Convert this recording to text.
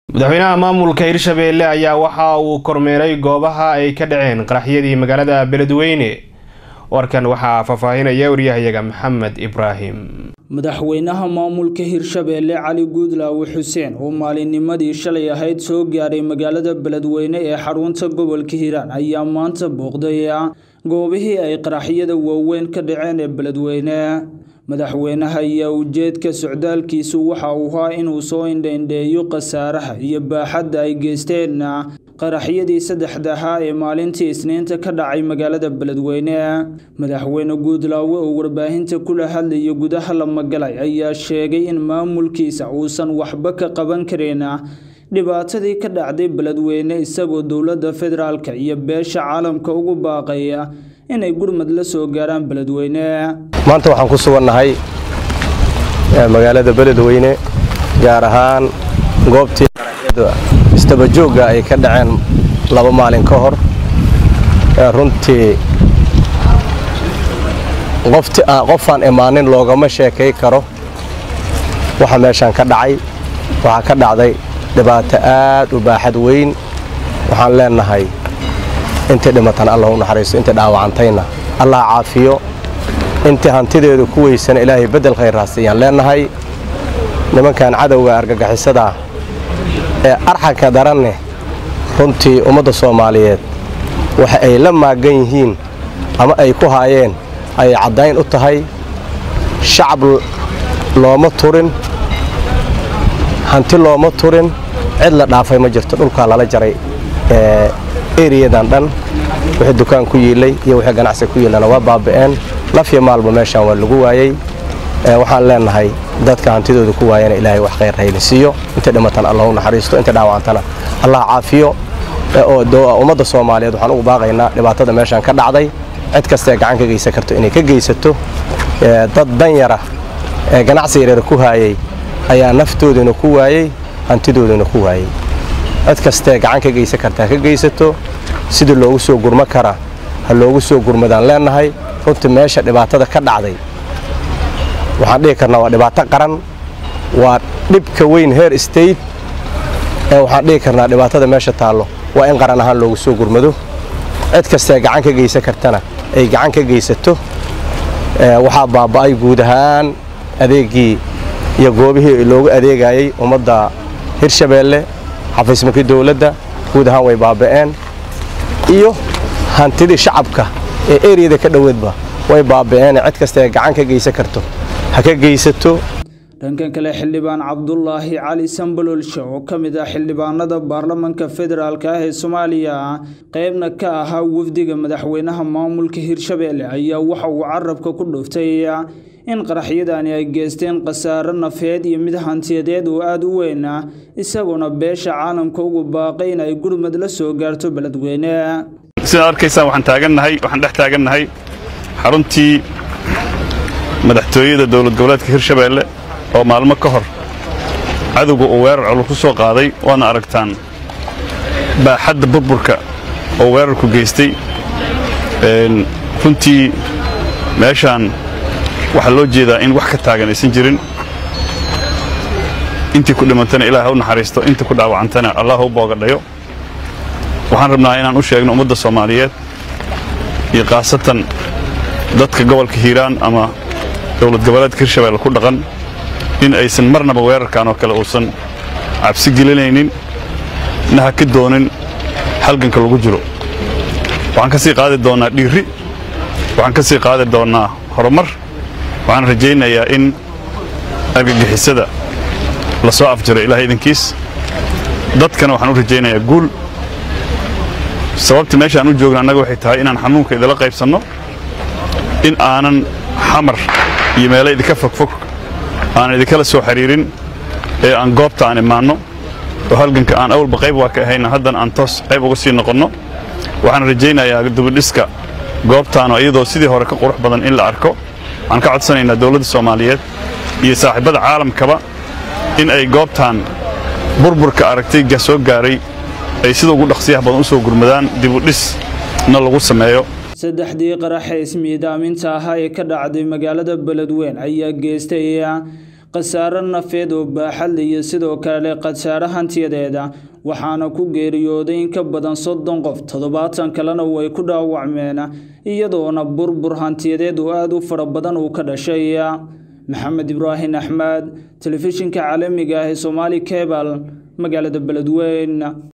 madaxweynaha maamulka Hirshabeelle ayaa waxa uu kormeeray goobaha ay ka dhaceen qaraxyadii magaalada Beledweyne. warkan waxa faafahinaya wariyahayaga Maxamed Ibrahim. madaxweynaha maamulka Hirshabeelle Cali Guudlaawe Xuseen oo maalinnimadii shalay ahayd soo gaaray magaalada Beledweyne ee xarunta gobolka Hiiraan ayaa maanta booqday goobihii ay qaraxyada waaweyn ka dhaceen ee Beledweyne. madaxweynaha ayaa ujeedka socdaalkiisu waxa uu ahaa inuu soo indheeyo qasaaraha iyo baaxadda ay geysteen qaraxyadii saddexda ahaa ee maalintii Isniinta ka dhacay magaalada Beledweyne. madaxweyne Guudlaawe oo warbaahinta kula hadlayay gudaha Lamagalay ayaa sheegay in maamulkiisa uusan waxba ka qaban karin dhibaatadii ka dhacday Beledweyne isagoo dowladda federaalka iyo beesha caalamka ugu baaqaya inay gurmad la soo gaaraan Beledweyne. maanta waxaan ku sugannahay magaalada Beledweyne gaar ahaan goobtii istaba jooga ay ka dhaceen 2 maalin ka hor runtii qofaan imaanin loogama sheekay karo waxa meeshan ka dhacay waxa ka dhacday dhibaato aad u baaxad weyn. waxaan leenahay inta dhimatan Allah u naxariisto inta dhaawacantayna Allah caafiyo inta hantideedu ku weysan Ilaahay bedel khayr raasiyaan leenahay. nimankan cadawga argagixisada ee arxanka daranne runtii ummadda Soomaaliyeed waxa ay la maagan yihiin ama ay ku haayeen ay cadayn u tahay shacab looma turin hanti looma turin cid la dhaafay ma jirto dhulka la jaray ereyadan dhan wixii dukaan ku yeelay iyo wixii ganacsi ku yeelana waa baaba'een lafiya maalba meeshan waa lagu waayay. waxaan leenahay dadka hantidooda ku waayana Ilaahay wax khayr haysiyo inta dhimatan Allah u naxariisto inta dhaawacantana Allah caafiyo oo ummadda Soomaaliyeed waxaan ugu baaqaynaa dhibaatada meeshan ka dhacday cid kasta gacan ka geysan karto inay ka geysato. dad danyara ee ganacsi yar ku haayay ayaa naftooduna ku waayay hantidooduna ku waayay. cid kasta gacan ka geysan karta ka geysato sidii loogu soo gurma kara ha loogu soo gurmadaan leenahay. runtii meesha dhibaatada ka dhacday waxaan dhihi karnaa waa dhibaato qaran waa dhibka weyn heer state waxaan dhihi karnaa dhibaatada meesha taalo waa in qaran ahaan loogu soo gurmado cid kasta gacan ka geysan kartana ay gacan ka geysato. waxaa baaba'ay guud ahaan adeegii iyo goobihii loogu adeegayay ummadda Hirshabeelle xafiismarkii dawladda guud ahaan way baaba'een iyo hantidii shacabka ee ereyada ka dhaweedba way baaba'een cid kasta gacan ka geysan karto ha ka geysato. dhankan kale xildhibaan Cabdullaahi Cali Sambalolshe oo kamid ah xildhibaanada baarlamaanka federaalka ee Soomaaliya qaybna ka ahaa wafdiga madaxweynaha maamulka Hirshabeelle ayaa waxa uu carabka ku dhuftay in qaraxyadani ay geysteen qasaaro nafeed iyo mid hantiyadeed oo aad u weyn isagoo beesha caalamka ugu baaqay in ay gurmad la soo gaarto Beledweyne. sida arkaysan waxaan dhex taagannahay xaruntii madaxtooyada dawlad goboleedka Hirshabeelle oo maalmo ka hor cadawga oo weerar culus ku soo qaaday waana aragtaan baaxadda burburka oo weerarku geystay. runtii meeshan waxa loo jeedaa in wax ka taagan aysan jirin intii ku dhimantana Ilaahay u naxariisto intii ku dhaawacantana Allah u boogadhayo. waxaan rabnaa inaan u sheegno ummadda Soomaaliyeed iyo qaasatan dadka gobolka Hiiraan ama dawlad goboleedka Hirshabeelle ku dhaqan in aysan marnaba weerarkan oo kale uusan cabsi gelinaynin naha ka doonin halganka lagu jiro. waxaan ka sii qaadi doonaa dhiiri waxaan ka sii qaadi doonaa horumar. waxaan rajaynayaa in argagixisada la soo afjaro Ilaahay idinkiis dadkana waxaan u rajaynayaa guul. sababta meeshaan u joogna annaga waxay tahay inaan xanuunka idila qaybsanno in aanan xamar iyo meelo idinka fogfog aan idinkala soo xiriirin ee aan goobta aan imaanno oo halganka aan awalba qayb waa ka ahayna haddana aan toos qayb uga sii noqonno. waxaan rajaynayaa dibadhiska goobtaan oo iyadoo sidii hore ka qurux badan in la arko. waxaan ka codsanaynaa dawladda Soomaaliyeed iyo saaxiibada caalamkaba in ay goobtaan burburka aragtay soo gaaray ay sida ugu dhaqsiyaha badan u soo gurmadaan dibadhisna lagu sameeyo. saddexdii qarax ee ismiidaaminta ahaa ee ka dhacday magaalada Beledweyne ayaa geystay khasaare nafeed oo baaxad leh iyo sidoo kale khasaare hantiyadeeda waxaana ku geeriyooday in ka badan 30 qof 70 kalena way ku dhaawacmeen iyadoona burbur hantiyadeed oo aad u fara badan uu ka dhashay maxamed ibraahim axmed telefishinka caalamiga ah ee Somali Cable magaalada Beledweyne